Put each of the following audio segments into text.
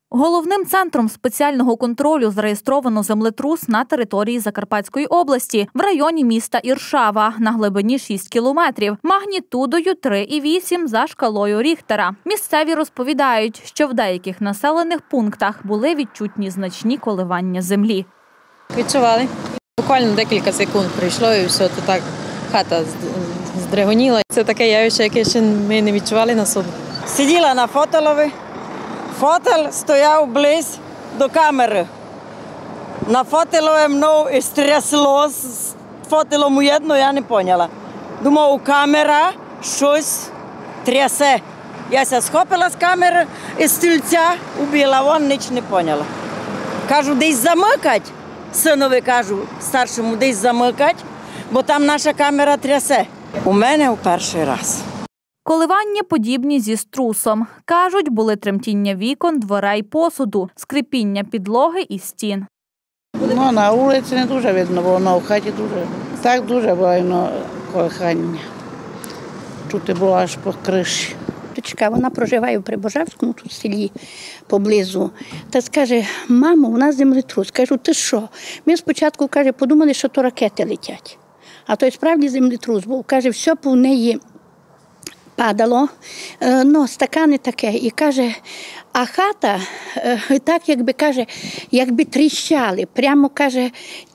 Головним центром спеціального контролю зареєстровано землетрус на території Закарпатської області, в районі міста Іршава, на глибині 6 кілометрів, магнітудою 3,8 за шкалою Ріхтера. Місцеві розповідають, що в деяких населених пунктах були відчутні значні коливання землі. Відчували. Буквально декілька секунд прийшло і все, то так хата здригоніла. Це таке явище, яке ще ми не відчували на собі. Сиділа на фотелові. Фотель стояв близько до камери. На фотелові мною стрясло з фотелом уєдно, я не поняла. Думав, камера щось трясе. Я ся схопила з камери і стільця, убила, вон ніч не поняла. Кажу, десь замикать. Синові кажу, старшому, десь замикать, бо там наша камера трясе. У мене у перший раз. Коливання подібні зі струсом. Кажуть, були тремтіння вікон, дверей, посуду, скрипіння підлоги і стін. Ну, на вулиці не дуже видно, бо воно в хаті дуже. Так дуже було колихання. Чути було аж по криші. Дочка, вона проживає в Прибожевському, тут в селі поблизу. Та скаже, мамо, у нас землетрус. Кажу, ти що? Ми спочатку, каже, подумали, що то ракети летять. А то й справді землетрус був. Каже, все по неї падало, ну, стакани таке. І каже, а хата, так, якби, каже, якби тріщали. Прямо, каже,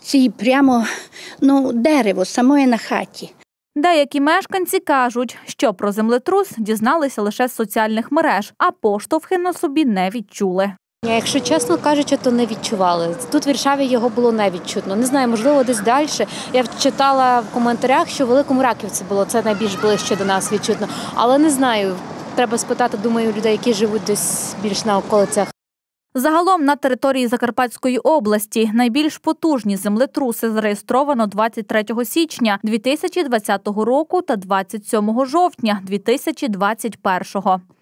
дерево самої на хаті. Деякі мешканці кажуть, що про землетрус дізналися лише з соціальних мереж, а поштовхи на собі не відчули. Якщо чесно кажучи, то не відчували. Тут в Іршаві його було не відчутно. Не знаю, можливо, десь далі. Я читала в коментарях, що в Великому Раківці було, це найбільш ближче до нас відчутно. Але не знаю, треба спитати, думаю, людей, які живуть десь більш на околицях. Загалом на території Закарпатської області найбільш потужні землетруси зареєстровано 23 січня 2020 року та 27 жовтня 2021.